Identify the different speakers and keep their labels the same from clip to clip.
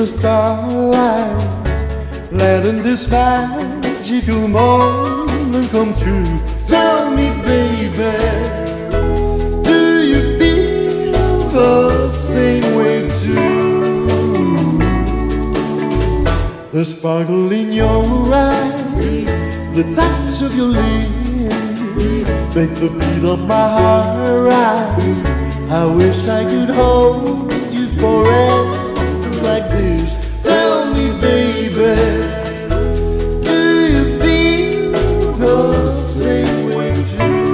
Speaker 1: the starlight, letting this magical moment come true. Tell me, baby, do you feel the same way too? The sparkle in your eyes, the touch of your lips, make the beat of my heart rise. I wish I could hold you forever like this. Tell me, baby, do you feel the same way too?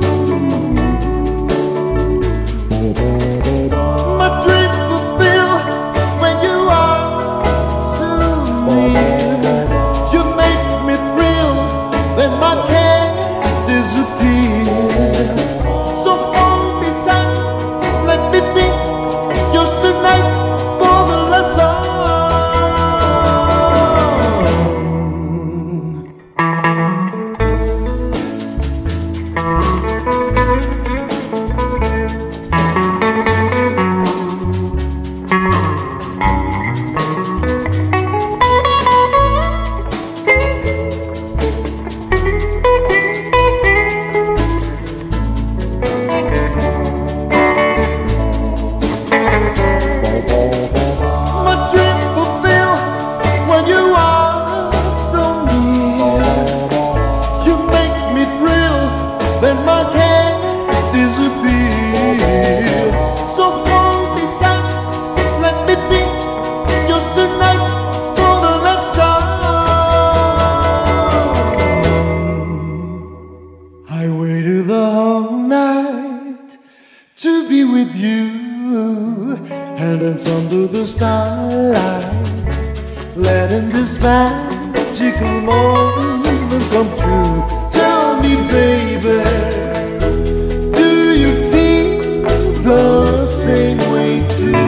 Speaker 1: My dream fulfilled when you are so near. You make me thrill when my cares disappear. So hold me tight, let me be yours tonight for the last song. My dream fulfilled when you are so near. You make me thrill when my cares disappear. So hold me tight, let me be yours tonight for the last time. I waited the whole night to be with you, and dance under the starlight, letting this magical moment come true. Tell me, baby, do you feel the same way too?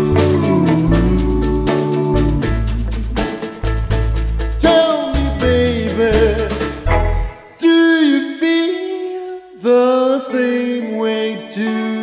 Speaker 1: Tell me, baby, do you feel the same way too?